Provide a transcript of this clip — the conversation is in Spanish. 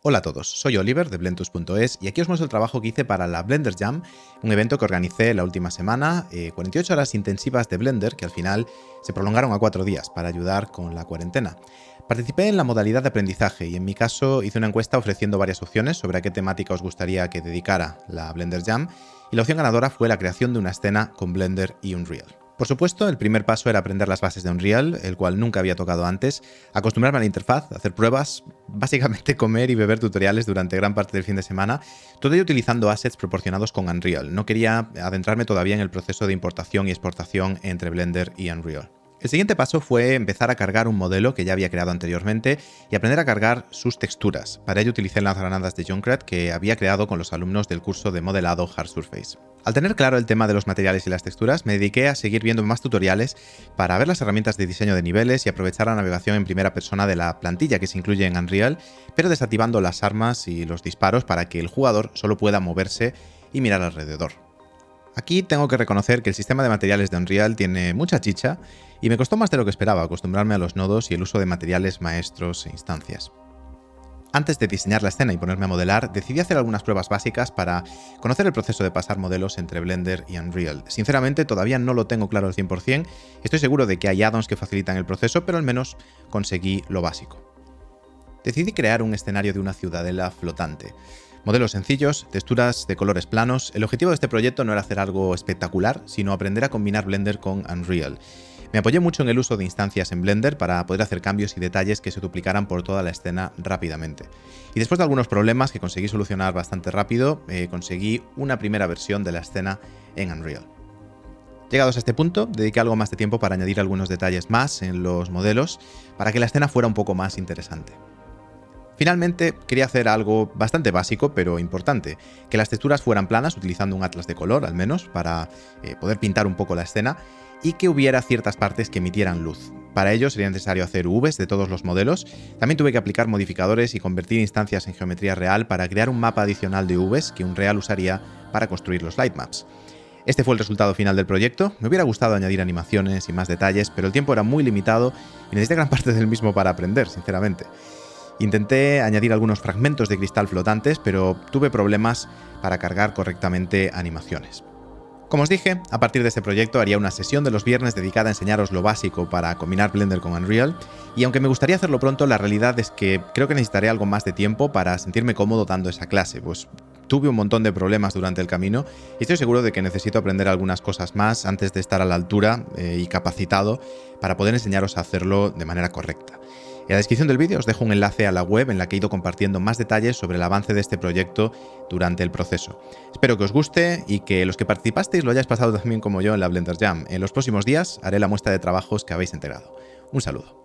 Hola a todos, soy Oliver de Blentus.es y aquí os muestro el trabajo que hice para la Blender Jam, un evento que organicé la última semana, 48 horas intensivas de Blender que al final se prolongaron a 4 días para ayudar con la cuarentena. Participé en la modalidad de aprendizaje y en mi caso hice una encuesta ofreciendo varias opciones sobre a qué temática os gustaría que dedicara la Blender Jam y la opción ganadora fue la creación de una escena con Blender y Unreal. Por supuesto, el primer paso era aprender las bases de Unreal, el cual nunca había tocado antes, acostumbrarme a la interfaz, hacer pruebas, básicamente comer y beber tutoriales durante gran parte del fin de semana, todo ello utilizando assets proporcionados con Unreal. No quería adentrarme todavía en el proceso de importación y exportación entre Blender y Unreal. El siguiente paso fue empezar a cargar un modelo que ya había creado anteriormente y aprender a cargar sus texturas. Para ello utilicé las granadas de Junkrat que había creado con los alumnos del curso de modelado Hard Surface. Al tener claro el tema de los materiales y las texturas, me dediqué a seguir viendo más tutoriales para ver las herramientas de diseño de niveles y aprovechar la navegación en primera persona de la plantilla que se incluye en Unreal, pero desactivando las armas y los disparos para que el jugador solo pueda moverse y mirar alrededor. Aquí tengo que reconocer que el sistema de materiales de Unreal tiene mucha chicha y me costó más de lo que esperaba acostumbrarme a los nodos y el uso de materiales maestros e instancias. Antes de diseñar la escena y ponerme a modelar, decidí hacer algunas pruebas básicas para conocer el proceso de pasar modelos entre Blender y Unreal. Sinceramente, todavía no lo tengo claro al 100%, estoy seguro de que hay add-ons que facilitan el proceso, pero al menos conseguí lo básico. Decidí crear un escenario de una ciudadela flotante. Modelos sencillos, texturas de colores planos. El objetivo de este proyecto no era hacer algo espectacular, sino aprender a combinar Blender con Unreal. Me apoyé mucho en el uso de instancias en Blender para poder hacer cambios y detalles que se duplicaran por toda la escena rápidamente. Y después de algunos problemas que conseguí solucionar bastante rápido, conseguí una primera versión de la escena en Unreal. Llegados a este punto, dediqué algo más de tiempo para añadir algunos detalles más en los modelos para que la escena fuera un poco más interesante. Finalmente, quería hacer algo bastante básico, pero importante, que las texturas fueran planas, utilizando un atlas de color, al menos, para poder pintar un poco la escena, y que hubiera ciertas partes que emitieran luz. Para ello sería necesario hacer UVs de todos los modelos. También tuve que aplicar modificadores y convertir instancias en geometría real para crear un mapa adicional de UVs que Unreal usaría para construir los lightmaps. Este fue el resultado final del proyecto. Me hubiera gustado añadir animaciones y más detalles, pero el tiempo era muy limitado y necesité gran parte del mismo para aprender, sinceramente. Intenté añadir algunos fragmentos de cristal flotantes, pero tuve problemas para cargar correctamente animaciones. Como os dije, a partir de este proyecto haría una sesión de los viernes dedicada a enseñaros lo básico para combinar Blender con Unreal, y aunque me gustaría hacerlo pronto, la realidad es que creo que necesitaré algo más de tiempo para sentirme cómodo dando esa clase, pues tuve un montón de problemas durante el camino y estoy seguro de que necesito aprender algunas cosas más antes de estar a la altura y capacitado para poder enseñaros a hacerlo de manera correcta. En la descripción del vídeo os dejo un enlace a la web en la que he ido compartiendo más detalles sobre el avance de este proyecto durante el proceso. Espero que os guste y que los que participasteis lo hayáis pasado también como yo en la Blender Jam. En los próximos días haré la muestra de trabajos que habéis integrado. Un saludo.